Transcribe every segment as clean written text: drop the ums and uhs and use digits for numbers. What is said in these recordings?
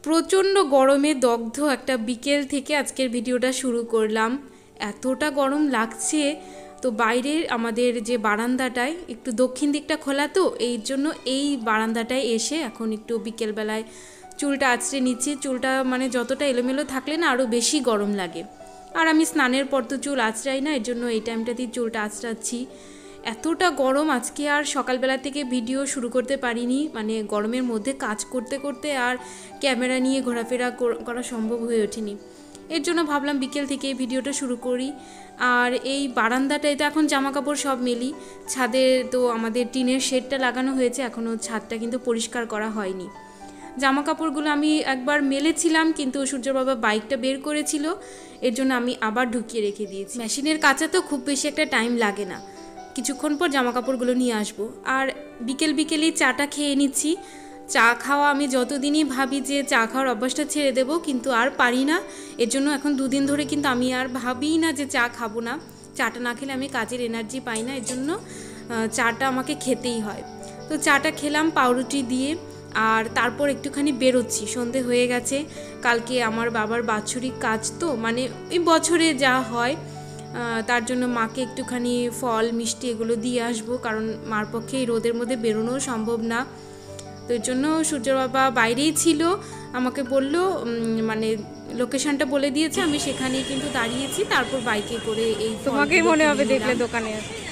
প্রচণ্ড গরমে দগ্ধ একটা বিকেল থেকে আজকের ভিডিওটা শুরু করলাম। এতটা গরম লাগছে, তো বাইরের আমাদের যে বারান্দাটায় একটু দক্ষিণ দিকটা খোলা, তো এই জন্য এই বারান্দাটায় এসে এখন একটু বিকেলবেলায় চুলটা আঁচড়ে নিচ্ছি। চুলটা মানে যতটা এলোমেলো থাকলে না আরও বেশি গরম লাগে, আর আমি স্নানের পর তো চুল আঁচড়াই না, এর জন্য এই টাইমটাতেই চুলটা আঁচড়াচ্ছি। এতটা গরম আজকে আর সকালবেলা থেকে ভিডিও শুরু করতে পারিনি, মানে গরমের মধ্যে কাজ করতে করতে আর ক্যামেরা নিয়ে ঘোরাফেরা করা সম্ভব হয়ে ওঠেনি। এর জন্য ভাবলাম বিকেল থেকে এই ভিডিওটা শুরু করি। আর এই বারান্দাটায় তো এখন জামা কাপড় সব মেলি। ছাদে তো আমাদের টিনের শেডটা লাগানো হয়েছে, এখনও ছাদটা কিন্তু পরিষ্কার করা হয়নি। জামা কাপড়গুলো আমি একবার মেলেছিলাম, কিন্তু সূর্যর বাবা বাইকটা বের করেছিল, এর জন্য আমি আবার ঢুকিয়ে রেখে দিয়েছি। মেশিনের কাছে তো খুব বেশি একটা টাইম লাগে না, কিছুক্ষণ পর জামা কাপড়গুলো নিয়ে আসবো। আর বিকেলেই চাটা খেয়ে নিচ্ছি। চা খাওয়া আমি যতদিনই ভাবি যে চা খাওয়ার অভ্যাসটা ছেড়ে দেবো, কিন্তু আর পারি না। এর জন্য এখন 2 দিন ধরে কিন্তু আমি আর ভাবিই না যে চা খাবো না। চাটা না খেলে আমি কাজের এনার্জি পাই না, এর জন্য চাটা আমাকে খেতেই হয়। তো চাটা খেলাম পাউরুটি দিয়ে, আর তারপর একটুখানি বেরোচ্ছি। সন্ধে হয়ে গেছে। কালকে আমার বাবার বাৎসরিক কাজ, তো মানে এই বছরে যা হয় তার জন্য মাকে একটুখানি ফল মিষ্টি এগুলো দিয়ে আসবো, কারণ মার পক্ষে এই রোদের মধ্যে বেরোনোও সম্ভব না। তো এর জন্য সূর্যর বাবা বাইরেই ছিল, আমাকে বলল, মানে লোকেশনটা বলে দিয়েছে, আমি সেখানেই কিন্তু দাঁড়িয়েছি। তারপর বাইকে করে এই তোমাকেই মনে হবে দেখলে দোকানে।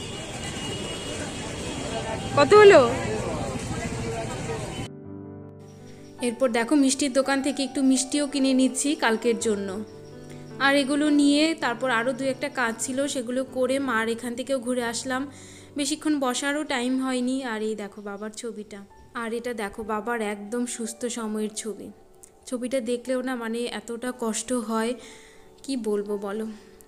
কত হলো? এরপর দেখো মিষ্টির দোকান থেকে একটু মিষ্টিও কিনে নিচ্ছি কালকের জন্য। আর এগুলো নিয়ে তারপর আরও 2-1টা কাজ ছিল, সেগুলো করে মার এখান থেকেও ঘুরে আসলাম। বেশিক্ষণ বসারও টাইম হয়নি। আর এই দেখো বাবার ছবিটা, আর এটা দেখো বাবার একদম সুস্থ সময়ের ছবি। ছবিটা দেখলেও না মানে এতটা কষ্ট হয়, কি বলবো বলো।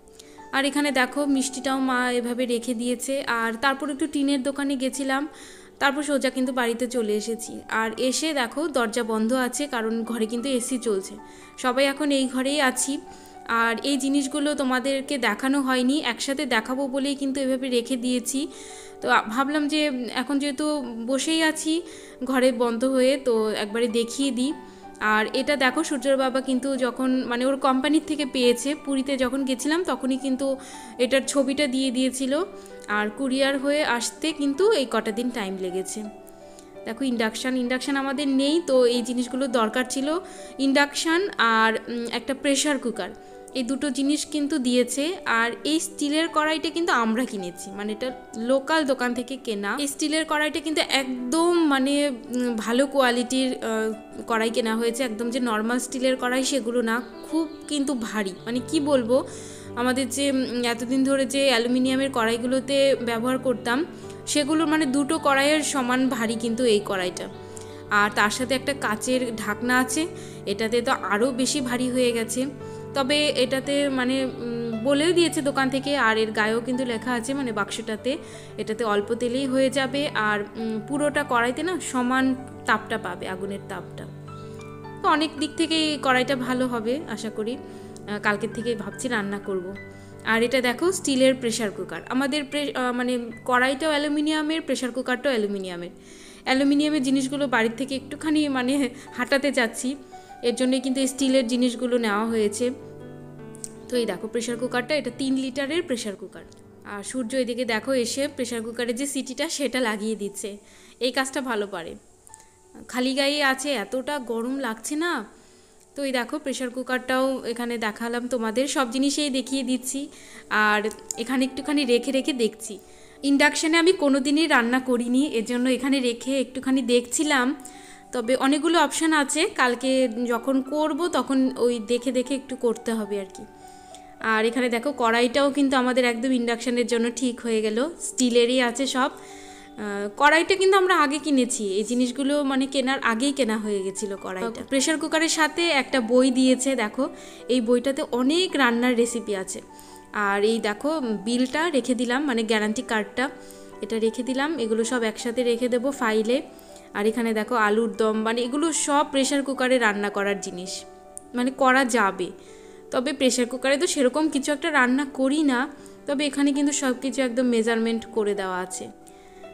আর এখানে দেখো মিষ্টিটাও মা এভাবে রেখে দিয়েছে। আর তারপর একটু টিনের দোকানে গেছিলাম, তারপর সোজা কিন্তু বাড়িতে চলে এসেছি। আর এসে দেখো দরজা বন্ধ আছে, কারণ ঘরে কিন্তু এসি চলছে, সবাই এখন এই ঘরেই আছি। আর এই জিনিসগুলো তোমাদেরকে দেখানো হয়নি, একসাথে দেখাবো বলেই কিন্তু এভাবে রেখে দিয়েছি। তো ভাবলাম যে এখন যেহেতু বসেই আছি ঘরে বন্ধ হয়ে, তো একবারে দেখিয়ে দিই। আর এটা দেখো সূর্যর বাবা কিন্তু যখন মানে ওর কোম্পানির থেকে পেয়েছে, পুরীতে যখন গেছিলাম তখনই কিন্তু এটার ছবিটা দিয়ে দিয়েছিল। আর কুরিয়ার হয়ে আসতে কিন্তু এই কটা দিন টাইম লেগেছে। দেখো ইন্ডাকশান আমাদের নেই, তো এই জিনিসগুলো দরকার ছিল। ইন্ডাকশান আর একটা প্রেশার কুকার, এই দুটো জিনিস কিন্তু দিয়েছে। আর এই স্টিলের কড়াইটা কিন্তু আমরা কিনেছি, মানে এটা লোকাল দোকান থেকে কেনা। এই স্টিলের কড়াইটা কিন্তু একদম মানে ভালো কোয়ালিটির কড়াই কেনা হয়েছে, একদম যে নর্মাল স্টিলের কড়াই সেগুলো না, খুব কিন্তু ভারী। মানে কি বলবো, আমাদের যে এতদিন ধরে যে অ্যালুমিনিয়ামের কড়াইগুলোতে ব্যবহার করতাম, সেগুলো মানে দুটো কড়াইয়ের সমান ভারী কিন্তু এই কড়াইটা। আর তার সাথে একটা কাচের ঢাকনা আছে, এটাতে তো আরও বেশি ভারী হয়ে গেছে। তবে এটাতে মানে বলেও দিয়েছে দোকান থেকে, আর এর গায়েও কিন্তু লেখা আছে, মানে বাক্সটাতে, এটাতে অল্প তেলেই হয়ে যাবে। আর পুরোটা কড়াইতে না সমান তাপটা পাবে, আগুনের তাপটা। তো অনেক দিক থেকে এই কড়াইটা ভালো হবে আশা করি। কালকের থেকে ভাবছি রান্না করব। আর এটা দেখো স্টিলের প্রেশার কুকার। আমাদের মানে কড়াইটাও অ্যালুমিনিয়ামের, প্রেশার কুকারটাও অ্যালুমিনিয়ামের জিনিসগুলো বাড়ির থেকে একটুখানি মানে হাঁটাতে যাচ্ছি, এর জন্যই কিন্তু স্টিলের জিনিসগুলো নেওয়া হয়েছে। তো এই দেখো প্রেশার কুকারটা, এটা 3 লিটারের প্রেশার কুকার। আর সূর্য এদিকে দেখো এসে প্রেশার কুকারের যে সিটিটা সেটা লাগিয়ে দিচ্ছে, এই কাজটা ভালো পারে। খালি গায়ে আছে, এতটা গরম লাগছে না। তো এই দেখো প্রেশার কুকারটাও এখানে দেখালাম তোমাদের, সব জিনিসেই দেখিয়ে দিচ্ছি। আর এখানে একটুখানি রেখে দেখছি। ইন্ডাকশানে আমি কোনো দিনই রান্না করিনি, এজন্য এখানে রেখে একটুখানি দেখছিলাম। তবে অনেকগুলো অপশান আছে, কালকে যখন করব তখন ওই দেখে একটু করতে হবে আর কি। আর এখানে দেখো কড়াইটাও কিন্তু আমাদের একদম ইন্ডাকশানের জন্য ঠিক হয়ে গেল, স্টিলেরই আছে সব। কড়াইটা কিন্তু আমরা আগে কিনেছি, এই জিনিসগুলো মানে কেনার আগেই কেনা হয়ে গেছিলো কড়াইটা। প্রেশার কুকারের সাথে একটা বই দিয়েছে, দেখো এই বইটাতে অনেক রান্নার রেসিপি আছে। আর এই দেখো বিলটা রেখে দিলাম, মানে গ্যারান্টি কার্ডটা এটা রেখে দিলাম, এগুলো সব একসাথে রেখে দেবো ফাইলে। আর এখানে দেখো আলুর দম, মানে এগুলো সব প্রেশার কুকারে রান্না করার জিনিস, মানে করা যাবে। তবে প্রেশার কুকারে তো সেরকম কিছু একটা রান্না করি না, তবে এখানে কিন্তু সব কিছু একদম মেজারমেন্ট করে দেওয়া আছে।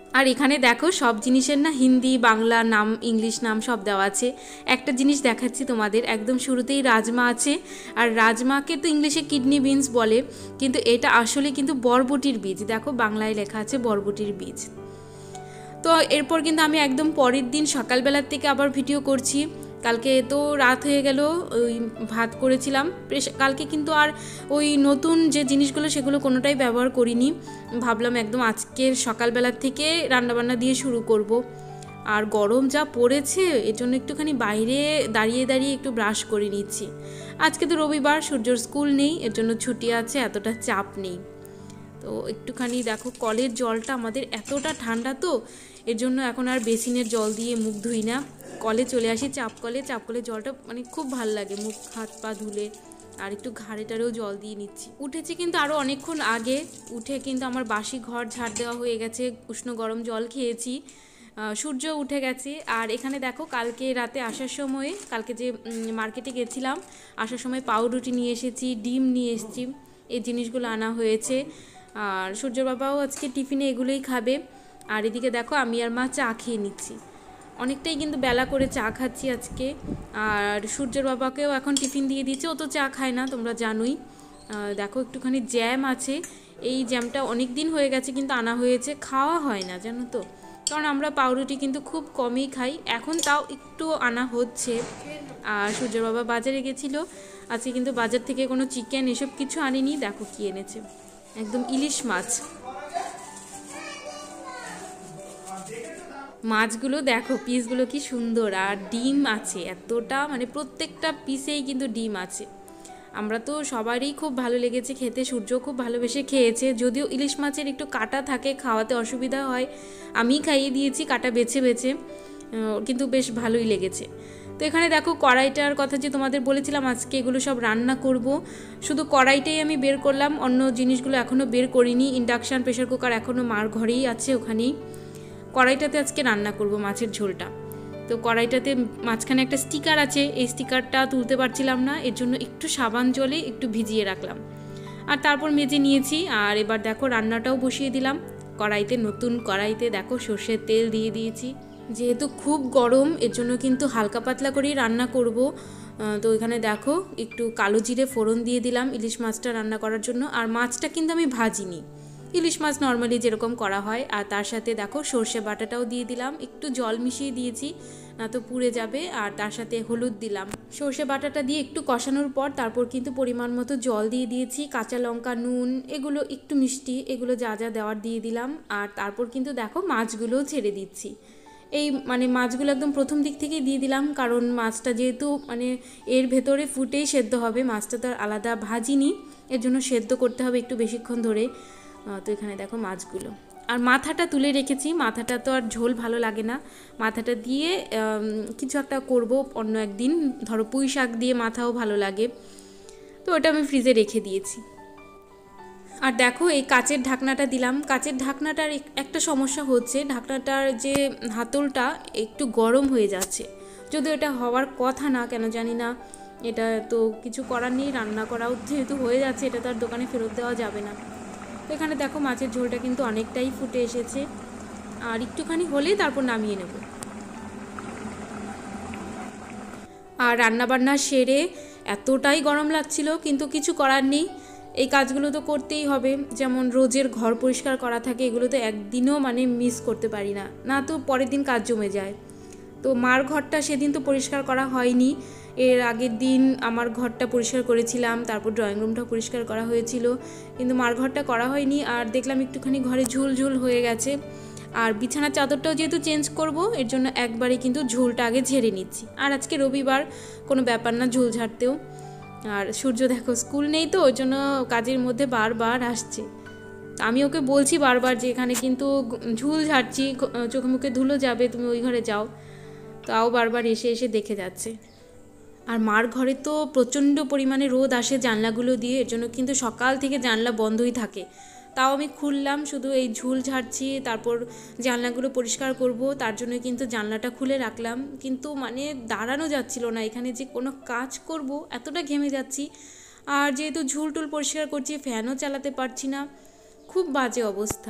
আর এখানে দেখো সব জিনিসের না হিন্দি বাংলা নাম ইংলিশ নাম সব দেওয়া আছে। একটা জিনিস দেখাচ্ছি তোমাদের, একদম শুরুতেই রাজমা আছে, আর রাজমাকে তো ইংলিশে কিডনি বিনস বলে, কিন্তু এটা আসলে কিন্তু বরবটির বীজ। দেখো বাংলায় লেখা আছে বরবটির বীজ। তো এরপর কিন্তু আমি একদম পরের দিন সকালবেলার থেকে আবার ভিডিও করছি। কালকে তো রাত হয়ে গেল, ওই ভাত করেছিলাম কালকে, কিন্তু আর ওই নতুন যে জিনিসগুলো সেগুলো কোনোটাই ব্যবহার করিনি। ভাবলাম একদম আজকের সকালবেলার থেকে রান্নাবান্না দিয়ে শুরু করব। আর গরম যা পড়েছে এর জন্য একটুখানি বাইরে দাঁড়িয়ে দাঁড়িয়ে একটু ব্রাশ করে নিচ্ছি। আজকে তো রবিবার, সূর্যর স্কুল নেই, এর জন্য ছুটি আছে, এতটা চাপ নেই। তো একটুখানি দেখো কলের জলটা আমাদের এতটা ঠান্ডা, তো এর জন্য এখন আর বেসিনের জল দিয়ে মুখ ধুই না, কলে চলে আসি, চাপ কলে জলটা মানে খুব ভালো লাগে, মুখ হাত পা ধুলে। আর একটু ঘাড়েটারেও জল দিয়ে নিচ্ছি। উঠেছি কিন্তু আরও অনেকক্ষণ আগে, উঠে কিন্তু আমার বাসি ঘর ঝাড় দেওয়া হয়ে গেছে, উষ্ণ গরম জল খেয়েছি, সূর্য উঠে গেছে। আর এখানে দেখো কালকে রাতে আসার সময়, কালকে যে মার্কেটে গেছিলাম, আসার সময় পাউরুটি নিয়ে এসেছি, ডিম নিয়ে এসেছি, এই জিনিসগুলো আনা হয়েছে। আর সূর্যর বাবাও আজকে টিফিনে এগুলোই খাবে। আর এদিকে দেখো আমি আর মা চা খেয়ে নিচ্ছি, অনেকটাই কিন্তু বেলা করে চা খাচ্ছি আজকে। আর সূর্যের বাবাকেও এখন টিফিন দিয়ে দিচ্ছে, ও তো চা খায় না তোমরা জানোই। দেখো একটুখানি জ্যাম আছে, এই জ্যামটা অনেক দিন হয়ে গেছে কিন্তু আনা হয়েছে, খাওয়া হয় না জানো তো, কারণ আমরা পাউরুটি কিন্তু খুব কমই খাই, এখন তাও একটু আনা হচ্ছে। আর সূর্যের বাবা বাজারে গেছিলো আজকে, কিন্তু বাজার থেকে কোনো চিকেন এসব কিছু আনিনি। দেখো কি এনেছে, একদম ইলিশ মাছ। মাছগুলো দেখো পিসগুলো কি সুন্দর, আর ডিম আছে এতটা, মানে প্রত্যেকটা পিসেই কিন্তু ডিম আছে। আমরা তো সবারই খুব ভালো লেগেছে খেতে, সূর্য খুব ভালোবেসে খেয়েছে, যদিও ইলিশ মাছের একটু কাঁটা থাকে, খাওয়াতে অসুবিধা হয়, আমি খাইয়ে দিয়েছি কাঁটা বেছে বেছে, কিন্তু বেশ ভালোই লেগেছে। তো এখানে দেখো কড়াইটার কথা যে তোমাদের বলেছিলাম আজকে এগুলো সব রান্না করব, শুধু কড়াইটাই আমি বের করলাম, অন্য জিনিসগুলো এখনও বের করিনি। ইন্ডাকশান প্রেশার কুকার এখনও মার ঘরেই আছে, ওখানেই। কড়াইটাতে আজকে রান্না করব মাছের ঝোলটা। তো কড়াইটাতে মাঝখানে একটা স্টিকার আছে, এই স্টিকারটা তুলতে পারছিলাম না, এর জন্য একটু সাবান জলে একটু ভিজিয়ে রাখলাম, আর তারপর মেজে নিয়েছি। আর এবার দেখো রান্নাটাও বসিয়ে দিলাম কড়াইতে, নতুন কড়াইতে দেখো সর্ষের তেল দিয়ে দিয়েছি। যেহেতু খুব গরম এর জন্য কিন্তু হালকা পাতলা করেই রান্না করব। তো এখানে দেখো একটু কালো জিরে ফোড়ন দিয়ে দিলাম ইলিশ মাছটা রান্না করার জন্য। আর মাছটা কিন্তু আমি ভাজিনি, ইলিশ মাছ নর্মালি যেরকম করা হয়। আর তার সাথে দেখো সর্ষে বাটাটাও দিয়ে দিলাম, একটু জল মিশিয়ে দিয়েছি না তো পুড়ে যাবে। আর তার সাথে হলুদ দিলাম, সর্ষে বাটাটা দিয়ে একটু কষানোর পর তারপর কিন্তু পরিমাণ মতো জল দিয়ে দিয়েছি, কাঁচা লঙ্কা, নুন, এগুলো একটু মিষ্টি, এগুলো যা যা দেওয়ার দিয়ে দিলাম। আর তারপর কিন্তু দেখো মাছগুলোও ছেড়ে দিচ্ছি, এই মানে মাছগুলো একদম প্রথম দিক থেকেই দিয়ে দিলাম, কারণ মাছটা যেহেতু মানে এর ভেতরে ফুটেই সেদ্ধ হবে, মাছটা তো আর আলাদা ভাজিনি, এর জন্য সেদ্ধ করতে হবে একটু বেশিক্ষণ ধরে। তো এখানে দেখো মাছগুলো, আর মাথাটা তুলে রেখেছি, মাথাটা তো আর ঝোল ভালো লাগে না, মাথাটা দিয়ে কিছু একটা করব অন্য একদিন, ধরো পুঁই শাক দিয়ে মাথাও ভালো লাগে, তো ওটা আমি ফ্রিজে রেখে দিয়েছি। আর দেখো এই কাচের ঢাকনাটা দিলাম, কাচের ঢাকনাটার একটা সমস্যা হচ্ছে, ঢাকনাটার যে হাতলটা একটু গরম হয়ে যাচ্ছে, যদিও এটা হওয়ার কথা না, কেন জানি না, এটা তো কিছু করার নেই, রান্না করাও যেহেতু হয়ে যাচ্ছে, এটা তো আর দোকানে ফেরত দেওয়া যাবে না। তো এখানে দেখো মাছের ঝোলটা কিন্তু অনেকটাই ফুটে এসেছে, আর একটুখানি হলেই তারপর নামিয়ে নেব। আর রান্নাবান্না সেরে এতটাই গরম লাগছিল, কিন্তু কিছু করার নেই, এই কাজগুলো তো করতেই হবে, যেমন রোজের ঘর পরিষ্কার করা থাকে, এগুলো তো একদিনও মানে মিস করতে পারি না, না তো পরের দিন কাজ জমে যায়। তো মার ঘরটা সেদিন তো পরিষ্কার করা হয়নি, এর আগের দিন আমার ঘরটা পরিষ্কার করেছিলাম, তারপর ড্রয়িং রুমটা পরিষ্কার করা হয়েছিল, কিন্তু মার ঘরটা করা হয়নি। আর দেখলাম একটুখানি ঘরে ঝুল ঝুল হয়ে গেছে, আর বিছানার চাদরটাও যেহেতু চেঞ্জ করব, এর জন্য একবারে কিন্তু ঝুলটা আগে ঝেড়ে নিচ্ছি। আর আজকে রবিবার, কোনো ব্যাপার না ঝুল ঝাড়তেও। আর সূর্য দেখো স্কুল নেই, তো ওই জন্য কাজের মধ্যে বারবার আসছে, আমি ওকে বলছি বারবার যে এখানে কিন্তু ঝুল ঝাড়ছি, চোখে মুখে ধুলো যাবে, তুমি ওই ঘরে যাও, তাও বারবার এসে এসে দেখে যাচ্ছে। আর মার ঘরে তো প্রচণ্ড পরিমাণে রোদ আসে জানলাগুলো দিয়ে, এর জন্য কিন্তু সকাল থেকে জানলা বন্ধই থাকে, তাও আমি খুললাম, শুধু এই ঝুল ঝাড়ছি, তারপর জানলাগুলো পরিষ্কার করব, তার জন্য কিন্তু জানলাটা খুলে রাখলাম, কিন্তু মানে দাঁড়ানো যাচ্ছিল না, এখানে যে কোনো কাজ করব এতটা ঘেমে যাচ্ছি। আর যেহেতু ঝুল টুল পরিষ্কার করছি, ফ্যানও চালাতে পারছি না, খুব বাজে অবস্থা।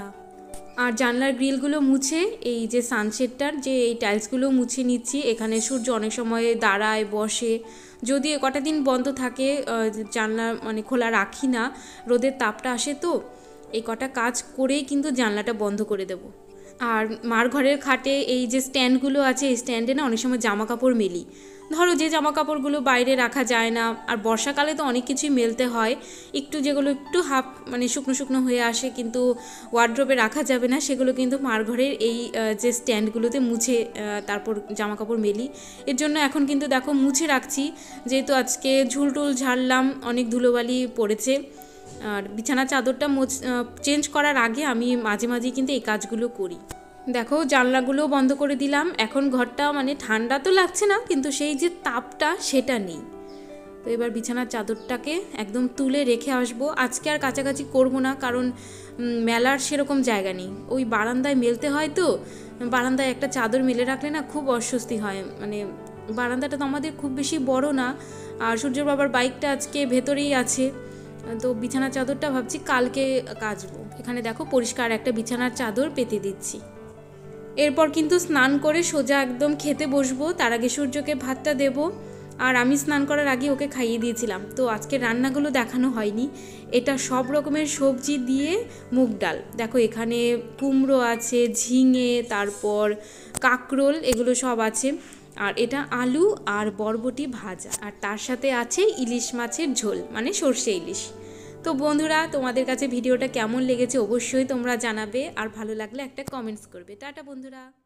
আর জানলার গ্রিলগুলো মুছে এই যে সানশেডটার যে এই টাইলসগুলো মুছে নিচ্ছি। এখানে সূর্য অনেক সময় দাঁড়ায়, বসে। যদি কটা দিন বন্ধ থাকে, জানলা মানে খোলা রাখি না, রোদের তাপটা আসে, তো এই কটা কাজ করেই কিন্তু জানলাটা বন্ধ করে দেব। আর মার ঘরের খাটে এই যে স্ট্যান্ডগুলো আছে, এই স্ট্যান্ডে না অনেক সময় জামা কাপড় মেলি। ধরো যে জামা কাপড়গুলো বাইরে রাখা যায় না, আর বর্ষাকালে তো অনেক কিছুই মেলতে হয়, একটু যেগুলো একটু হাফ মানে শুকনো শুকনো হয়ে আসে কিন্তু ওয়ার্ড্রোবে রাখা যাবে না, সেগুলো কিন্তু মার ঘরের এই যে স্ট্যান্ডগুলোতে মুছে তারপর জামা কাপড় মেলি। এর জন্য এখন কিন্তু দেখো মুছে রাখছি, যেহেতু আজকে ঝুলটুল ঝাড়লাম, অনেক ধুলোবালি পড়েছে। আর বিছানা চাদরটা চেঞ্জ করার আগে আমি মাঝে মাঝেই কিন্তু এই কাজগুলো করি। দেখো জানলাগুলোও বন্ধ করে দিলাম। এখন ঘরটা মানে ঠান্ডা তো লাগছে না, কিন্তু সেই যে তাপটা সেটা নেই। তো এবার বিছানার চাদরটাকে একদম তুলে রেখে আসবো। আজকে আর কাছাকাছি করব না, কারণ মেলার সেরকম জায়গা নেই, ওই বারান্দায় মেলতে হয়। তো বারান্দায় একটা চাদর মেলে রাখলে না খুব অস্বস্তি হয়, মানে বারান্দাটা তো আমাদের খুব বেশি বড় না, আর সূর্যর বাবার বাইকটা আজকে ভেতরেই আছে। তো বিছানার চাদরটা ভাবছি কালকে কাচবো। এখানে দেখো পরিষ্কার একটা বিছানার চাদর পেতে দিচ্ছি। এরপর কিন্তু স্নান করে সোজা একদম খেতে বসবো। তার আগে সূর্যকে ভাতটা দেব, আর আমি স্নান করার আগে ওকে খাইয়ে দিয়েছিলাম। তো আজকে রান্নাগুলো দেখানো হয়নি। এটা সব রকমের সবজি দিয়ে মুগ ডাল। দেখো এখানে কুমড়ো আছে, ঝিঙে, তারপর কাঁকরোল, এগুলো সব আছে। আর এটা আলু আর বরবটি ভাজা, আর তার সাথে আছে ইলিশ মাছের ঝোল, মানে সর্ষে ইলিশ। তো বন্ধুরা, তোমাদের কাছে ভিডিওটা কেমন লেগেছে অবশ্যই তোমরা জানাবে, আর ভালো লাগলে একটা কমেন্টস করবে। টাটা বন্ধুরা।